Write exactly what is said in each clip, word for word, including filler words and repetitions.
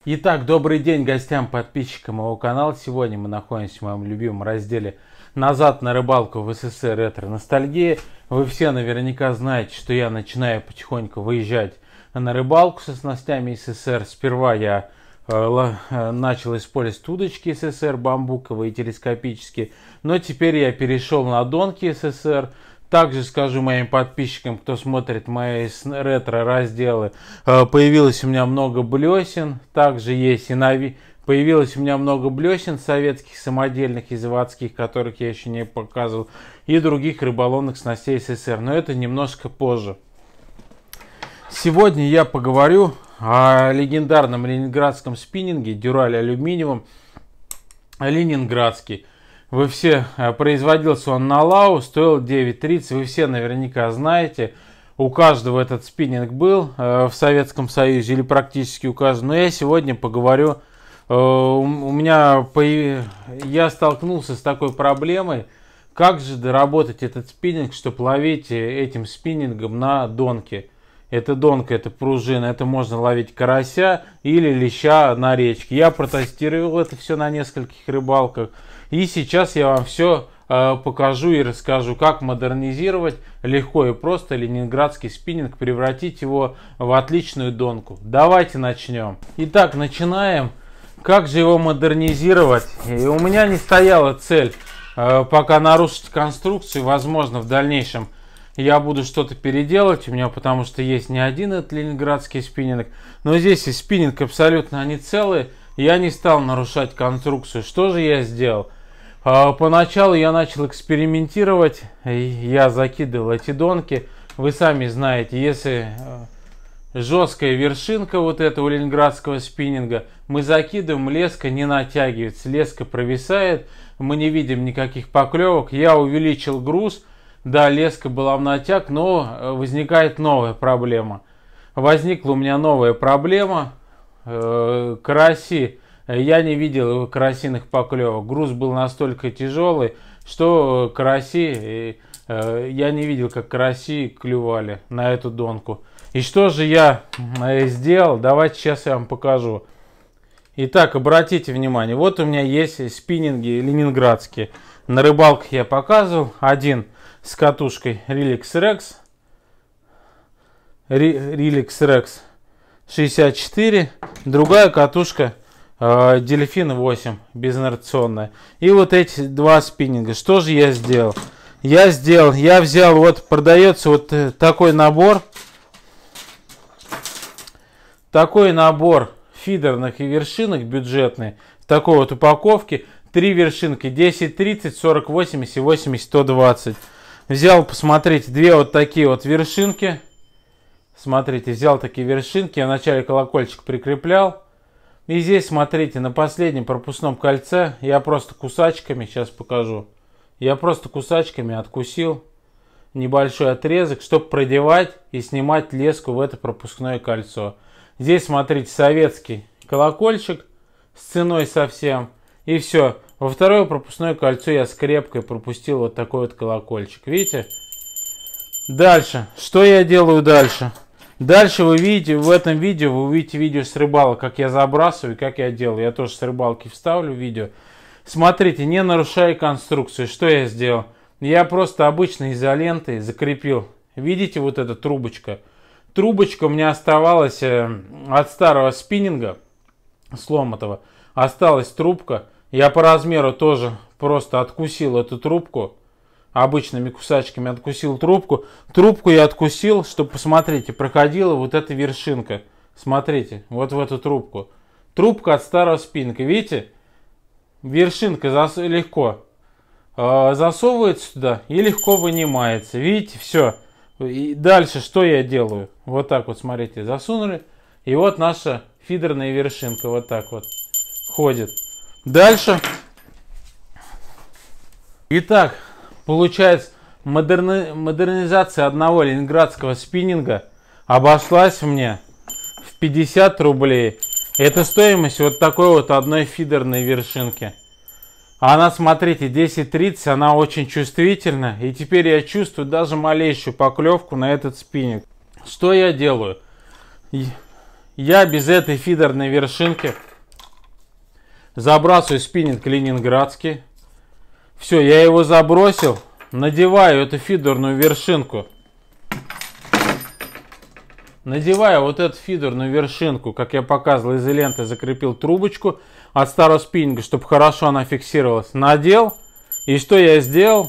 Итак, добрый день гостям, подписчикам моего канала. Сегодня мы находимся в моем любимом разделе «Назад на рыбалку в СССР. Ретро-ностальгия». Вы все наверняка знаете, что я начинаю потихоньку выезжать на рыбалку со снастями СССР. Сперва я э, э, начал использовать удочки СССР, бамбуковые, телескопические, но теперь я перешел на донки СССР. Также скажу моим подписчикам, кто смотрит мои ретро-разделы, появилось у меня много блесен. Также есть и нави... появилось у меня много блесен советских, самодельных и заводских, которых я еще не показывал, и других рыболовных снастей СССР. Но это немножко позже. Сегодня я поговорю о легендарном ленинградском спиннинге Дюраль алюминиевом ленинградский. Вы все, производился он на Лау, стоил девять тридцать, вы все наверняка знаете. У каждого этот спиннинг был э, в Советском Союзе, или практически у каждого. Но я сегодня поговорю, э, у, у меня, появ... я столкнулся с такой проблемой, как же доработать этот спиннинг, чтобы ловить этим спиннингом на донке. Это донка, это пружина, это можно ловить карася или леща на речке. Я протестировал это все на нескольких рыбалках. И сейчас я вам все э, покажу и расскажу, как модернизировать легко и просто ленинградский спиннинг, превратить его в отличную донку. Давайте начнем. Итак, начинаем. Как же его модернизировать? И у меня не стояла цель э, пока нарушить конструкцию. Возможно, в дальнейшем я буду что-то переделать у меня, потому что есть не один этот ленинградский спиннинг. Но здесь и спиннинг абсолютно они целые. Я не стал нарушать конструкцию. Что же я сделал? Поначалу я начал экспериментировать, я закидывал эти донки. Вы сами знаете, если жесткая вершинка вот этого ленинградского спиннинга, мы закидываем, леска не натягивается, леска провисает, мы не видим никаких поклевок. Я увеличил груз, да, леска была в натяг, но возникает новая проблема. Возникла у меня новая проблема, караси. Я не видел карасиных поклевок. Груз был настолько тяжелый, что караси, э, я не видел, как караси клювали на эту донку. И что же я сделал? Давайте сейчас я вам покажу. Итак, обратите внимание, вот у меня есть спиннинги ленинградские. На рыбалках я показывал. Один с катушкой Relax Rex. Relax Rex шестьдесят четыре. Другая катушка Дельфин восемь, безинерционная. И вот эти два спиннинга. Что же я сделал? Я сделал, я взял, вот продается вот такой набор. Такой набор фидерных и вершинок бюджетный. В такой вот упаковке. Три вершинки, десять тридцать, сорок восемьдесят и восемьдесят сто двадцать. Взял, посмотрите, две вот такие вот вершинки. Смотрите, взял такие вершинки. Я вначале колокольчик прикреплял. И здесь, смотрите, на последнем пропускном кольце я просто кусачками, сейчас покажу, я просто кусачками откусил небольшой отрезок, чтобы продевать и снимать леску в это пропускное кольцо. Здесь, смотрите, советский колокольчик с ценой совсем. И все. Во второе пропускное кольцо я скрепкой пропустил вот такой вот колокольчик. Видите? Дальше. Что я делаю дальше? Дальше вы видите, в этом видео, вы увидите видео с рыбалок, как я забрасываю, как я делаю. Я тоже с рыбалки вставлю видео. Смотрите, не нарушая конструкцию, что я сделал? Я просто обычной изолентой закрепил. Видите вот эта трубочка? Трубочка у меня оставалась от старого спиннинга сломатого. Осталась трубка. Я по размеру тоже просто откусил эту трубку. Обычными кусачками откусил трубку. Трубку я откусил, чтобы, посмотрите, проходила вот эта вершинка. Смотрите, вот в эту трубку. Трубка от старого спиннинга. Видите? Вершинка зас... легко э, засовывается туда и легко вынимается. Видите? Все. И дальше что я делаю? Вот так вот, смотрите, засунули. И вот наша фидерная вершинка вот так вот ходит. Дальше. Итак. Получается, модерни... модернизация одного ленинградского спиннинга обошлась мне в пятьдесят рублей. Это стоимость вот такой вот одной фидерной вершинки. Она, смотрите, десять тридцать, она очень чувствительна. И теперь я чувствую даже малейшую поклевку на этот спиннинг. Что я делаю? я без этой фидерной вершинки забрасываю спиннинг ленинградский. Все, я его забросил, надеваю эту фидерную вершинку. Надеваю вот эту фидерную вершинку, как я показывал, изолентой закрепил трубочку от старого спиннинга, чтобы хорошо она фиксировалась. Надел. И что я сделал?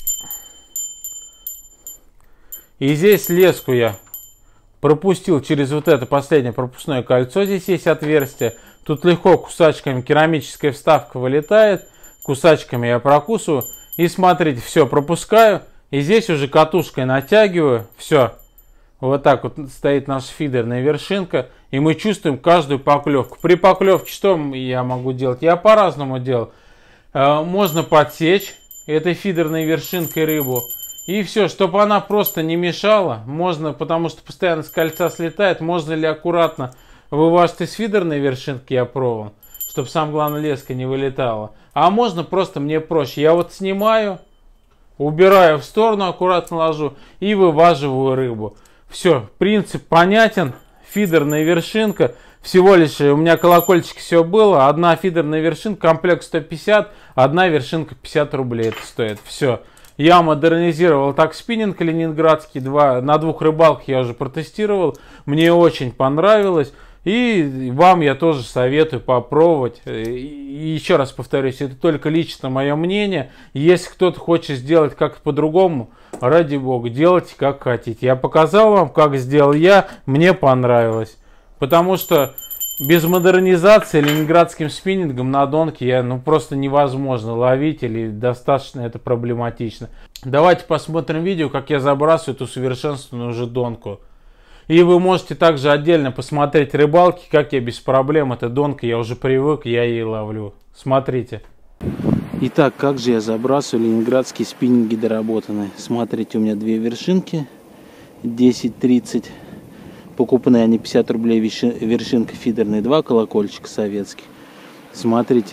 И здесь леску я пропустил через вот это последнее пропускное кольцо. Здесь есть отверстие. Тут легко кусачками керамическая вставка вылетает. Кусачками я прокусываю. И смотрите, все, пропускаю. И здесь уже катушкой натягиваю. Все. Вот так вот стоит наша фидерная вершинка. И мы чувствуем каждую поклевку. При поклевке что я могу делать? Я по-разному делал. Можно подсечь этой фидерной вершинкой рыбу. И все, чтобы она просто не мешала. Можно, потому что постоянно с кольца слетает. Можно ли аккуратно вываживать из фидерной вершинки, я пробовал. Чтобы, самое главное, леска не вылетала. А можно просто, мне проще. Я вот снимаю, убираю в сторону, аккуратно ложу и вываживаю рыбу. Все, принцип понятен. Фидерная вершинка. Всего лишь у меня колокольчики все было. Одна фидерная вершинка, комплект сто пятьдесят, одна вершинка пятьдесят рублей это стоит. Все. Я модернизировал так спиннинг ленинградский. Два, на двух рыбалках я уже протестировал. Мне очень понравилось. И вам я тоже советую попробовать. И еще раз повторюсь, это только лично мое мнение. Если кто-то хочет сделать как-то по-другому, ради бога, делайте как хотите. Я показал вам, как сделал я. Мне понравилось. Потому что без модернизации ленинградским спиннингом на донке я, ну, просто невозможно ловить, или достаточно это проблематично. Давайте посмотрим видео, как я забрасываю эту усовершенствованную уже донку. И вы можете также отдельно посмотреть рыбалки, как я без проблем, эта донка, я уже привык, я ей ловлю. Смотрите. Итак, как же я забрасываю ленинградские спиннинги доработанные. Смотрите, у меня две вершинки, десять тридцать. Покупные они пятьдесят рублей, вершинка фидерная, два колокольчика советских. Смотрите.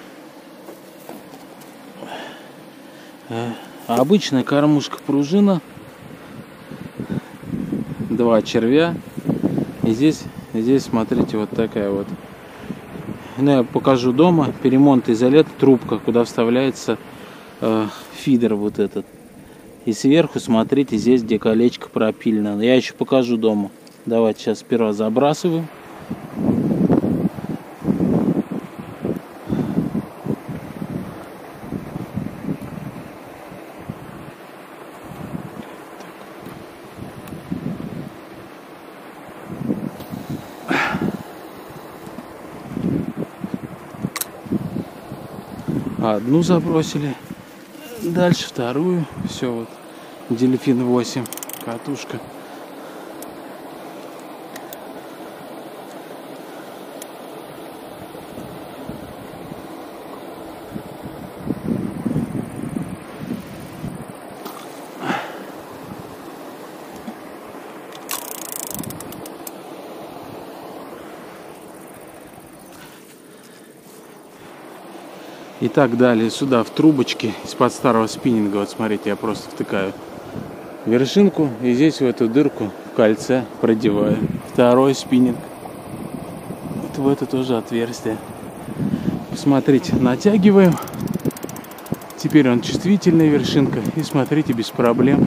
Обычная кормушка-пружина. Два червя. И здесь, здесь, смотрите, вот такая вот. Ну, я покажу дома. Перемонт изолента, трубка, куда вставляется э, фидер вот этот. И сверху, смотрите, здесь где колечко пропилено. Я еще покажу дома. Давайте сейчас сперва забрасываю. Одну забросили, дальше вторую. Все, вот дельфин восемь, катушка. И так далее сюда в трубочки из-под старого спиннинга. Вот смотрите, я просто втыкаю вершинку и здесь в эту дырку в кольце продеваю второй спиннинг. Вот в это тоже отверстие. Посмотрите, натягиваем. Теперь он чувствительная вершинка. И смотрите, без проблем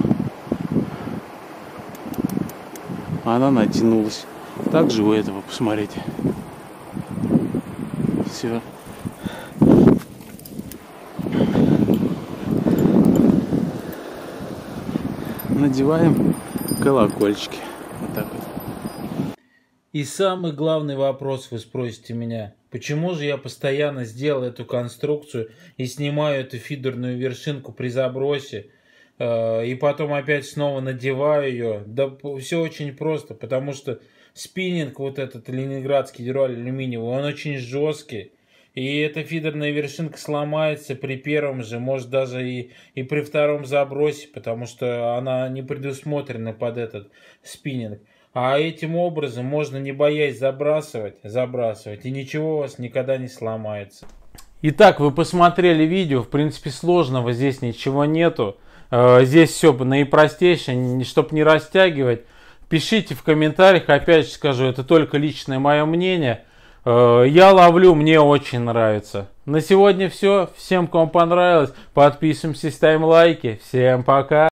она натянулась. Также у этого, посмотрите. Все. Надеваем колокольчики. Вот так вот. И самый главный вопрос, вы спросите меня, почему же я постоянно сделал эту конструкцию и снимаю эту фидерную вершинку при забросе, э, и потом опять снова надеваю ее? Да все очень просто, потому что спиннинг вот этот ленинградский дюраль-алюминиевый, он очень жесткий. И эта фидерная вершинка сломается при первом же, может даже и, и при втором забросе, потому что она не предусмотрена под этот спиннинг. А этим образом можно, не боясь, забрасывать, забрасывать, и ничего у вас никогда не сломается. Итак, вы посмотрели видео, в принципе сложного здесь ничего нету. Здесь все наипростейшее, чтобы не растягивать. Пишите в комментариях, опять же скажу, это только личное мое мнение. Я ловлю, мне очень нравится. На сегодня все. Всем, кому понравилось, подписываемся, ставим лайки. Всем пока.